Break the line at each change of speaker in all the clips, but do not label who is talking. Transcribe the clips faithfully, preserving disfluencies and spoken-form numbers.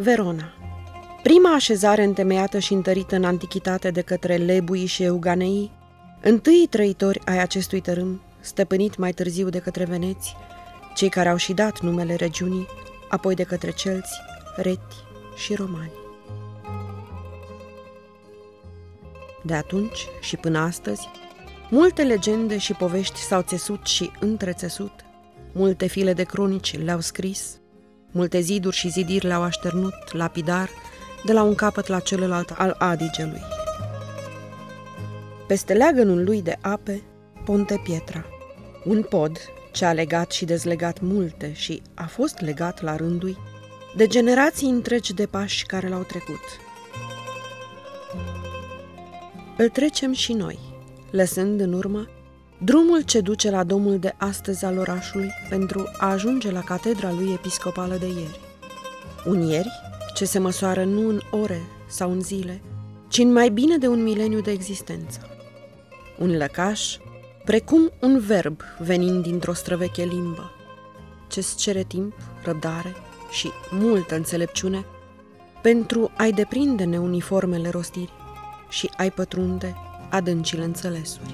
Verona. Prima așezare întemeiată și întărită în antichitate de către lebuii și euganeii, întâi trăitori ai acestui tărâm, stăpânit mai târziu de către veneți, cei care au și dat numele regiunii, apoi de către celți, reti și romani. De atunci și până astăzi, multe legende și povești s-au țesut și întrețesut, multe file de cronici le-au scris, multe ziduri și zidiri le-au așternut, lapidar, de la un capăt la celălalt al Adigelui. Peste leagănul lui de ape, Ponte Pietra, un pod ce a legat și dezlegat multe și a fost legat la rândui de generații întregi de pași care l-au trecut. Îl trecem și noi, lăsând în urmă drumul ce duce la domul de astăzi al orașului pentru a ajunge la catedra lui episcopală de ieri. Un ieri ce se măsoară nu în ore sau în zile, ci în mai bine de un mileniu de existență. Un lăcaș, precum un verb venind dintr-o străveche limbă, ce-ți cere timp, răbdare și multă înțelepciune pentru a-i deprinde neuniformele rostiri și a-i pătrunde adâncile înțelesuri.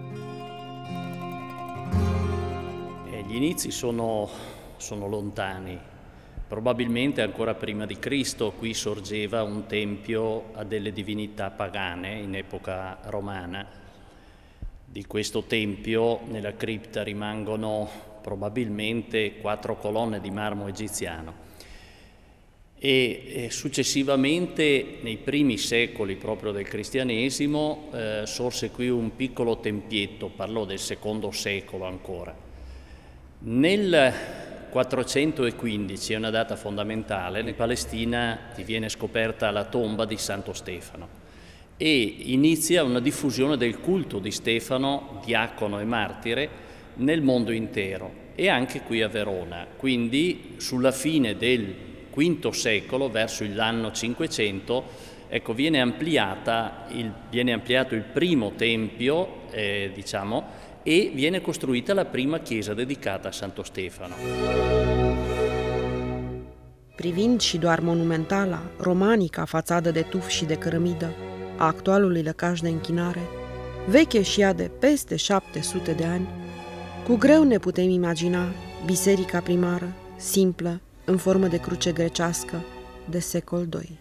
Gli inizi sono, sono lontani. Probabilmente ancora prima di Cristo qui sorgeva un tempio a delle divinità pagane in epoca romana. Di questo tempio nella cripta rimangono probabilmente quattro colonne di marmo egiziano e, e successivamente nei primi secoli proprio del cristianesimo eh, sorse qui un piccolo tempietto, parlo del secondo secolo ancora. Nel quattrocentoquindici, è una data fondamentale, in Palestina viene scoperta la tomba di Santo Stefano e inizia una diffusione del culto di Stefano, diacono e martire, nel mondo intero e anche qui a Verona. Quindi sulla fine del quinto secolo, verso l'anno cinquecento, ecco, viene, ampliata il, viene ampliato il primo tempio, eh, diciamo, e viene costruita la prima chiesa dedicata a Santo Stefano.
Privind și doar monumentala, romanica fațadă de tuf și de cărămidă a actualului lăcaș de închinare, veche și ea de peste șapte sute de ani, cu greu ne putem imagina biserica primară, simplă, în formă de cruce grecească, de secol doi.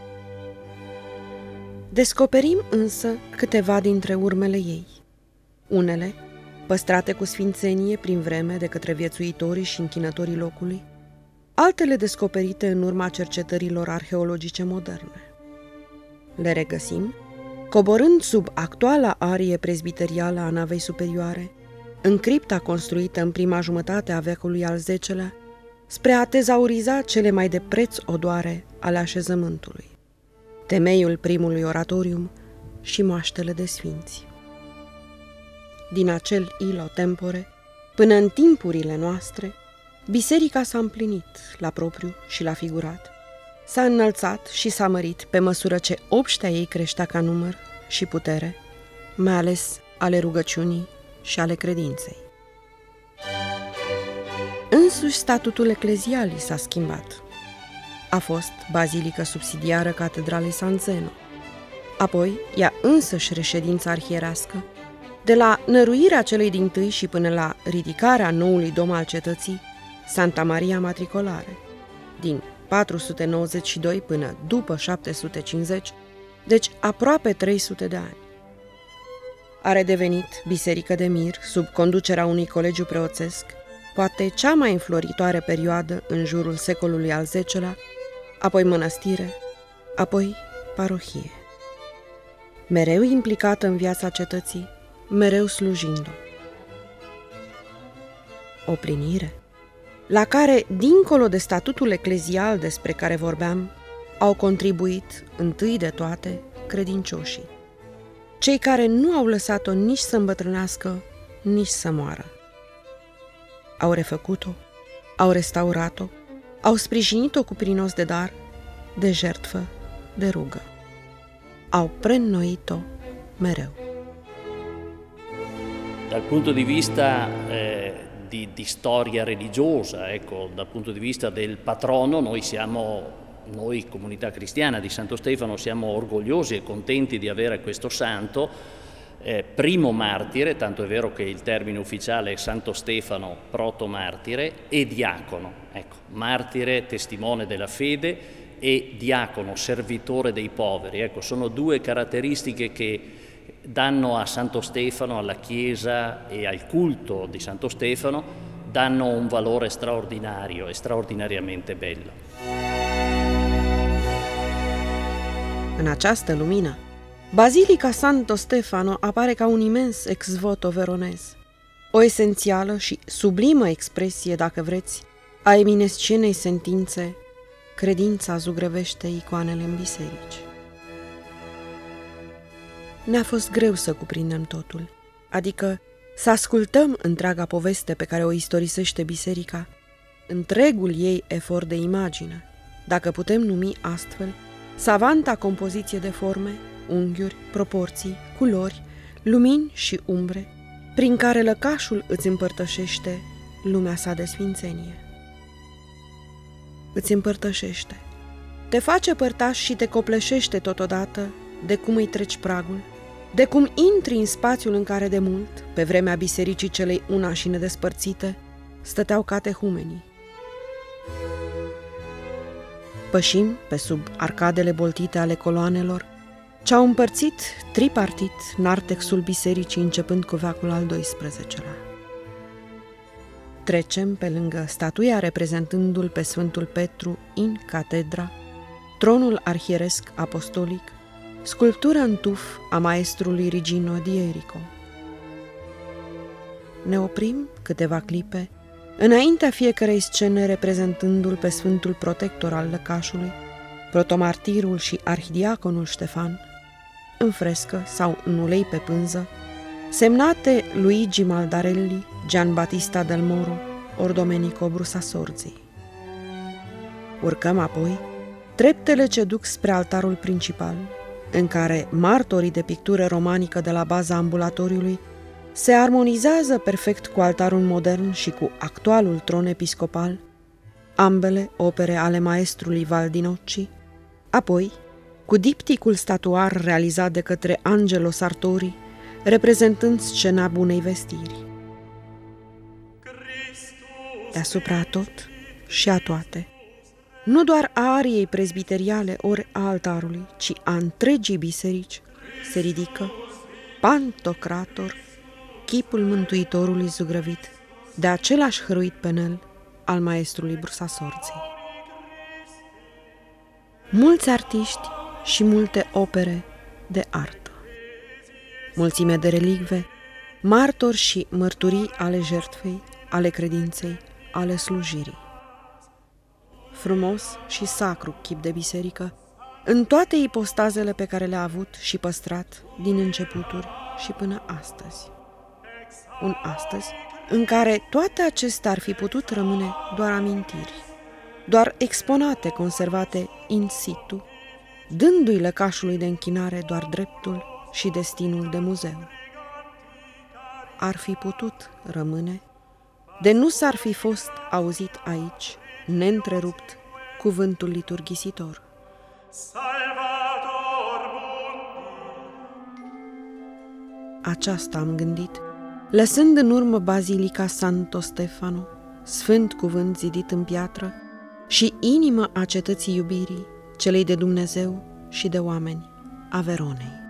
Descoperim însă câteva dintre urmele ei. Unele, păstrate cu sfințenie prin vreme de către viețuitorii și închinătorii locului, altele descoperite în urma cercetărilor arheologice moderne. Le regăsim, coborând sub actuala arie prezbiterială a navei superioare, în cripta construită în prima jumătate a veacului al zecelea, spre a tezauriza cele mai de preț odoare ale așezământului, temeiul primului oratorium și moaștele de sfinți. Din acel ilo tempore, până în timpurile noastre, biserica s-a împlinit la propriu și la figurat, s-a înălțat și s-a mărit pe măsură ce obștea ei creștea ca număr și putere, mai ales ale rugăciunii și ale credinței. Însuși statutul eclezial s-a schimbat. A fost bazilică subsidiară catedralei San Zeno, apoi ea însăși reședința arhierească, de la năruirea celei dintâi și până la ridicarea noului dom al cetății, Santa Maria Matricolare, din patru sute nouăzeci și doi până după șapte sute cincizeci, deci aproape trei sute de ani. A redevenit biserică de mir sub conducerea unui colegiu preoțesc, poate cea mai înfloritoare perioadă în jurul secolului al zecelea, apoi mănăstire, apoi parohie. Mereu implicată în viața cetății, mereu slujind-o. O plinire la care, dincolo de statutul eclezial despre care vorbeam, au contribuit, întâi de toate, credincioșii, cei care nu au lăsat-o nici să îmbătrânească, nici să moară. Au refăcut-o, au restaurat-o, au sprijinit-o cu prinos de dar, de jertfă, de rugă. Au preînnoit-o mereu.
Dal punto di vista eh, di, di storia religiosa, ecco, dal punto di vista del patrono, noi siamo noi comunità cristiana di Santo Stefano siamo orgogliosi e contenti di avere questo santo, eh, primo martire, tanto è vero che il termine ufficiale è Santo Stefano protomartire, e diacono. Ecco, martire, testimone della fede, e diacono, servitore dei poveri. Ecco, sono due caratteristiche che danno a Santo Stefano, alla Chiesa e al culto di Santo Stefano, danno un valore straordinario e straordinariamente bello.
În această lumină, Bazilica Santo Stefano apare ca un imens ex voto veronez, o esențială și sublimă expresie, dacă vreți, a eminescenei sentințe: credința zugrăvește icoanele în biserici. Ne-a fost greu să cuprindem totul, adică să ascultăm întreaga poveste pe care o istorisește biserica, întregul ei efort de imagine, dacă putem numi astfel, savanta compoziție de forme, unghiuri, proporții, culori, lumini și umbre, prin care lăcașul îți împărtășește lumea sa de sfințenie. Îți împărtășește, te face părtaș și te copleșește totodată de cum îi treci pragul, de cum intri în spațiul în care de mult, pe vremea bisericii celei una și nedespărțite, stăteau catehumenii. Pășim pe sub arcadele boltite ale coloanelor, ce-au împărțit tripartit nartexul bisericii începând cu veacul al doisprezecelea. Trecem pe lângă statuia reprezentându-l pe Sfântul Petru in catedra, tronul arhieresc apostolic, sculptura în tuf a maestrului Rigino di Erico. Ne oprim câteva clipe înaintea fiecărei scene reprezentându-l pe Sfântul Protector al lăcașului, protomartirul și arhidiaconul Ștefan, în frescă sau în ulei pe pânză, semnate Luigi Maldarelli, Gian Battista del Moro, ori Domenico Brusasorzi. Urcăm apoi treptele ce duc spre altarul principal, în care martorii de pictură romanică de la baza ambulatoriului se armonizează perfect cu altarul modern și cu actualul tron episcopal, ambele opere ale maestrului Valdinocci, apoi cu dipticul statuar realizat de către Angelo Sartori, reprezentând scena Bunei Vestiri. Deasupra tot și a toate, nu doar a ariei prezbiteriale ori a altarului, ci a întregii biserici, se ridică Pantocrator, chipul Mântuitorului zugrăvit de același hăruit penel al maestrului Brusasorzi. Mulți artiști și multe opere de artă, mulțime de relicve, martori și mărturii ale jertfei, ale credinței, ale slujirii. Frumos și sacru chip de biserică, în toate ipostazele pe care le-a avut și păstrat din începuturi și până astăzi. Un astăzi în care toate acestea ar fi putut rămâne doar amintiri, doar exponate conservate in situ, dându-i lăcașului de închinare doar dreptul și destinul de muzeu. Ar fi putut rămâne, de nu s-ar fi fost auzit aici, neîntrerupt, cuvântul liturghisitor. Aceasta am gândit, lăsând în urmă Bazilica Santo Stefano, sfânt cuvânt zidit în piatră, și inimă a cetății iubirii, celei de Dumnezeu și de oameni, a Veronei.